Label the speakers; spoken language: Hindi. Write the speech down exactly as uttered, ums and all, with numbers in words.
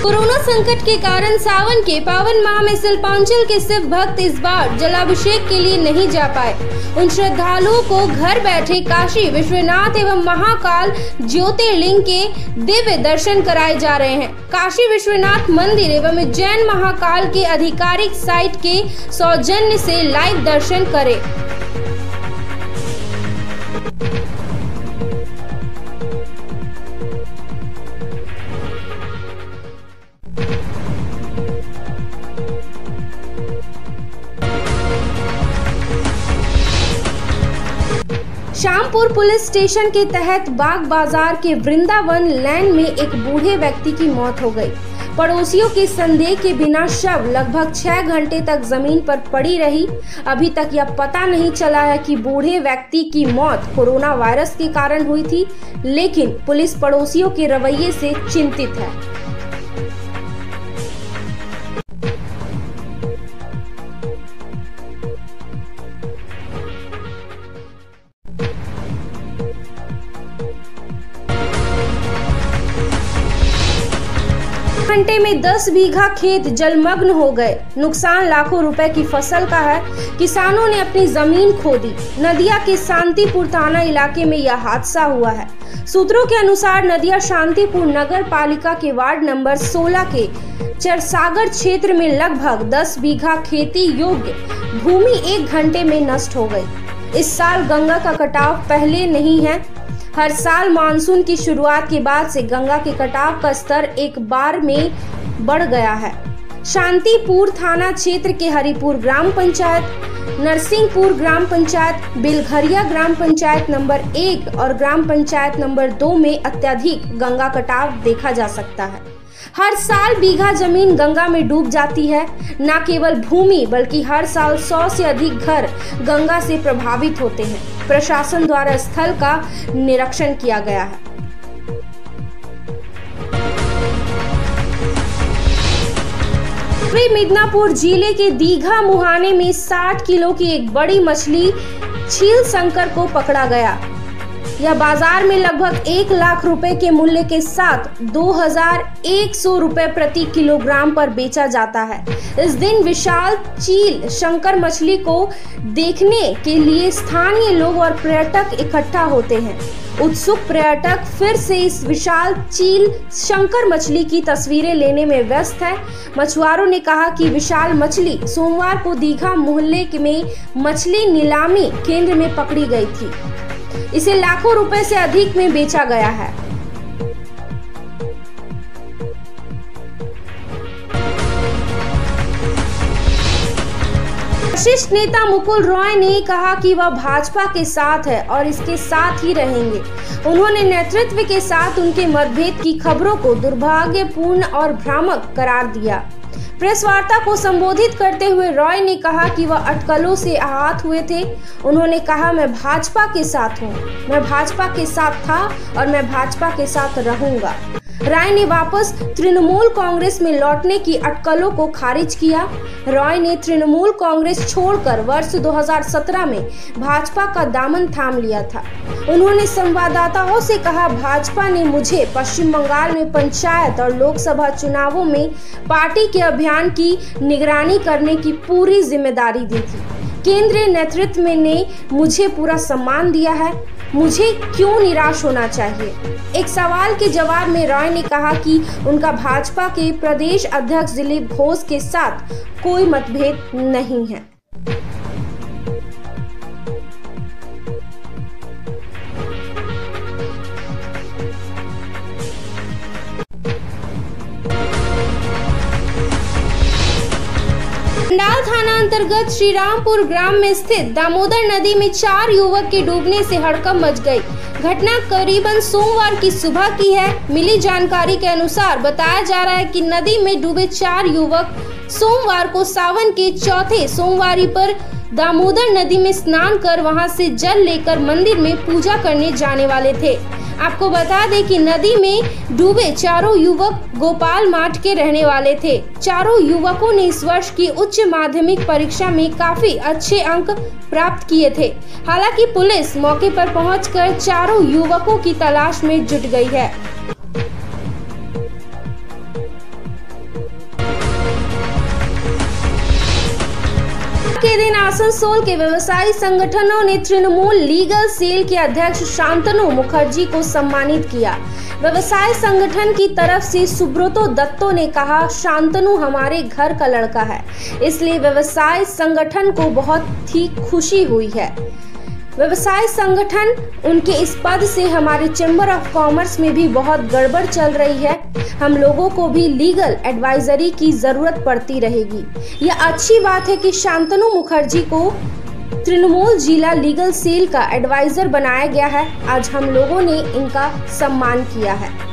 Speaker 1: कोरोना संकट के कारण सावन के पावन माह में शिल्पांचल के शिव भक्त इस बार जलाभिषेक के लिए नहीं जा पाए। उन श्रद्धालुओं को घर बैठे काशी विश्वनाथ एवं महाकाल ज्योतिर्लिंग के दिव्य दर्शन कराए जा रहे हैं। काशी विश्वनाथ मंदिर एवं उज्जैन महाकाल के आधिकारिक साइट के सौजन्य से लाइव दर्शन करें। श्यामपुर पुलिस स्टेशन के तहत बाग बाजार के वृंदावन लैन में एक बूढ़े व्यक्ति की मौत हो गई। पड़ोसियों के संदेह के बिना शव लगभग छह घंटे तक जमीन पर पड़ी रही। अभी तक यह पता नहीं चला है कि बूढ़े व्यक्ति की मौत कोरोना वायरस के कारण हुई थी, लेकिन पुलिस पड़ोसियों के रवैये से चिंतित है। घंटे में दस बीघा खेत जलमग्न हो गए। नुकसान लाखों रुपए की फसल का है। किसानों ने अपनी जमीन खो दी। नदिया के शांतिपुर थाना इलाके में यह हादसा हुआ है। सूत्रों के अनुसार नदिया शांतिपुर नगर पालिका के वार्ड नंबर सोलह के चरसागर क्षेत्र में लगभग दस बीघा खेती योग्य भूमि एक घंटे में नष्ट हो गई। इस साल गंगा का कटाव पहले नहीं है। हर साल मानसून की शुरुआत के बाद से गंगा के कटाव का स्तर एक बार में बढ़ गया है। शांतिपुर थाना क्षेत्र के हरिपुर ग्राम पंचायत, नरसिंहपुर ग्राम पंचायत, बिलघरिया ग्राम पंचायत नंबर एक और ग्राम पंचायत नंबर दो में अत्यधिक गंगा कटाव देखा जा सकता है। हर साल बीघा जमीन गंगा में डूब जाती है। न केवल भूमि बल्कि हर साल सौ से अधिक घर गंगा से प्रभावित होते हैं। प्रशासन द्वारा स्थल का निरीक्षण किया गया है। मिदनापुर जिले के दीघा मुहाने में साठ किलो की एक बड़ी मछली छील शंकर को पकड़ा गया। यह बाजार में लगभग एक लाख रुपए के मूल्य के साथ दो हजार एक सौ रुपए प्रति किलोग्राम पर बेचा जाता है। इस दिन विशाल चील शंकर मछली को देखने के लिए स्थानीय लोग और पर्यटक इकट्ठा होते हैं। उत्सुक पर्यटक फिर से इस विशाल चील शंकर मछली की तस्वीरें लेने में व्यस्त है। मछुआरों ने कहा कि विशाल मछली सोमवार को दीघा मोहल्ले में मछली नीलामी केंद्र में पकड़ी गई थी। इसे लाखों रुपए से अधिक में बेचा गया है। वरिष्ठ नेता मुकुल रॉय ने कहा कि वह भाजपा के साथ है और इसके साथ ही रहेंगे। उन्होंने नेतृत्व के साथ उनके मतभेद की खबरों को दुर्भाग्यपूर्ण और भ्रामक करार दिया। प्रेस वार्ता को संबोधित करते हुए रॉय ने कहा कि वह अटकलों से आहत हुए थे। उन्होंने कहा, मैं भाजपा के साथ हूं, मैं भाजपा के साथ था और मैं भाजपा के साथ रहूंगा। रॉय ने वापस तृणमूल कांग्रेस में लौटने की अटकलों को खारिज किया। रॉय ने तृणमूल कांग्रेस छोड़कर वर्ष दो हज़ार सत्रह में भाजपा का दामन थाम लिया था। उन्होंने संवाददाताओं से कहा, भाजपा ने मुझे पश्चिम बंगाल में पंचायत और लोकसभा चुनावों में पार्टी के अभियान की निगरानी करने की पूरी जिम्मेदारी दी थी। केंद्रीय नेतृत्व ने मुझे पूरा सम्मान दिया है। मुझे क्यों निराश होना चाहिए? एक सवाल के जवाब में रॉय ने कहा कि उनका भाजपा के प्रदेश अध्यक्ष दिलीप घोष के साथ कोई मतभेद नहीं है। कंडाल थाना अंतर्गत श्रीरामपुर ग्राम में स्थित दामोदर नदी में चार युवक के डूबने से हड़कंप मच गई। घटना करीबन सोमवार की सुबह की है। मिली जानकारी के अनुसार बताया जा रहा है कि नदी में डूबे चार युवक सोमवार को सावन के चौथे सोमवारी पर दामोदर नदी में स्नान कर वहां से जल लेकर मंदिर में पूजा करने जाने वाले थे। आपको बता दें कि नदी में डूबे चारों युवक गोपाल माठ के रहने वाले थे। चारों युवकों ने इस वर्ष की उच्च माध्यमिक परीक्षा में काफी अच्छे अंक प्राप्त किए थे। हालांकि पुलिस मौके पर पहुंचकर चारों युवकों की तलाश में जुट गई है। आसनसोल के व्यवसायी संगठनों ने तृणमूल लीगल सेल के अध्यक्ष शांतनु मुखर्जी को सम्मानित किया। व्यवसाय संगठन की तरफ से सुब्रतो दत्तो ने कहा, शांतनु हमारे घर का लड़का है, इसलिए व्यवसाय संगठन को बहुत ही खुशी हुई है। व्यवसाय संगठन उनके इस पद से हमारे चैम्बर ऑफ कॉमर्स में भी बहुत गड़बड़ चल रही है। हम लोगों को भी लीगल एडवाइजरी की जरूरत पड़ती रहेगी। यह अच्छी बात है कि शांतनु मुखर्जी को तृणमूल जिला लीगल सेल का एडवाइजर बनाया गया है। आज हम लोगों ने इनका सम्मान किया है।